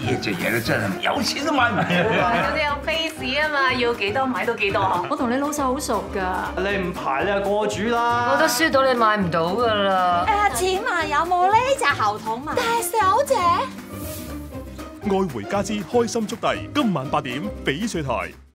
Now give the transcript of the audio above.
咦，這嘢真係有錢都買唔到。 嗰啲有 face 啊嘛，要幾多買到幾多。 我同你老細好熟㗎。 你唔排你就過主啦。 我都輸到你買唔到㗎啦。 請問有冇呢隻喉糖啊？大小姐， 愛回家之開心速遞，今晚8點翡翠台。